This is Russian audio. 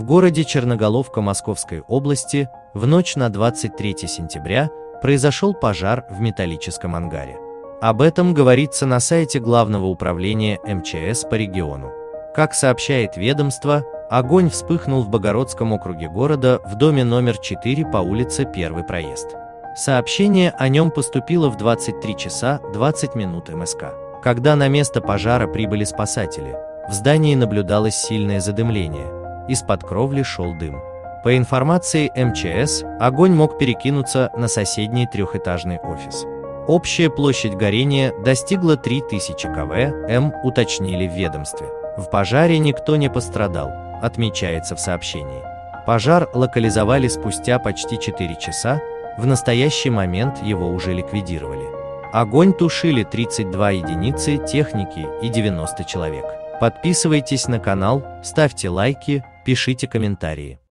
городе Черноголовка Московской области в ночь на 23 сентября произошел пожар в металлическом ангаре. Об этом говорится на сайте Главного управления МЧС по региону. Как сообщает ведомство, огонь вспыхнул в Богородском округе города в доме номер 4 по улице Первый проезд. Сообщение о нем поступило в 23 часа 20 минут МСК. Когда на место пожара прибыли спасатели, в здании наблюдалось сильное задымление, из-под кровли шел дым. По информации МЧС, огонь мог перекинуться на соседний трехэтажный офис. Общая площадь горения достигла 3000 кв.м, уточнили в ведомстве. В пожаре никто не пострадал, отмечается в сообщении. Пожар локализовали спустя почти 4 часа, в настоящий момент его уже ликвидировали. Огонь тушили 32 единицы техники и 90 человек. Подписывайтесь на канал, ставьте лайки, пишите комментарии.